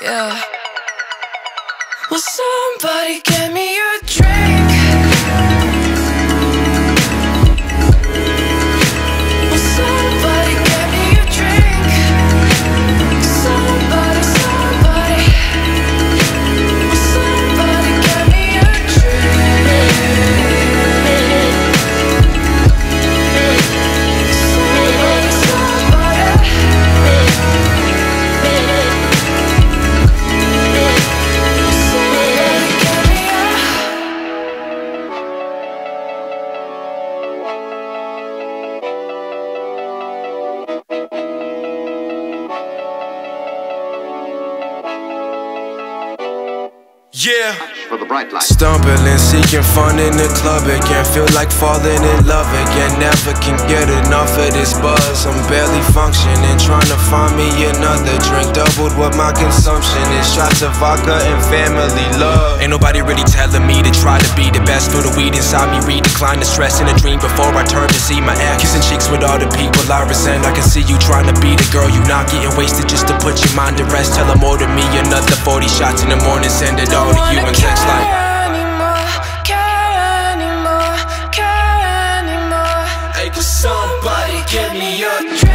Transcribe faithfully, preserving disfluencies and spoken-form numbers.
Yeah. Will somebody get me a drink? Will somebody get me a drink? Somebody, somebody. Will somebody get me a drink? Somebody, somebody. Yeah. For the bright light. Stumbling, seeking fun in the club again. Feel like falling in love again. Never can get enough of this buzz. I'm barely functioning, trying to find me another drink. Doubled what my consumption is. Shots of vodka and family love. Ain't nobody really telling me to try to be the best. Feel the weed inside me, redecline the stress in a dream before I turn to see my ex. Kissing cheeks with all the people I resent. I can see you trying to be the girl you not, getting wasted just to put your mind at rest. Tell them order me another forty shots in the morning. Send it all to you and text like Anymore, care anymore, care anymore. hey, could somebody give me a drink?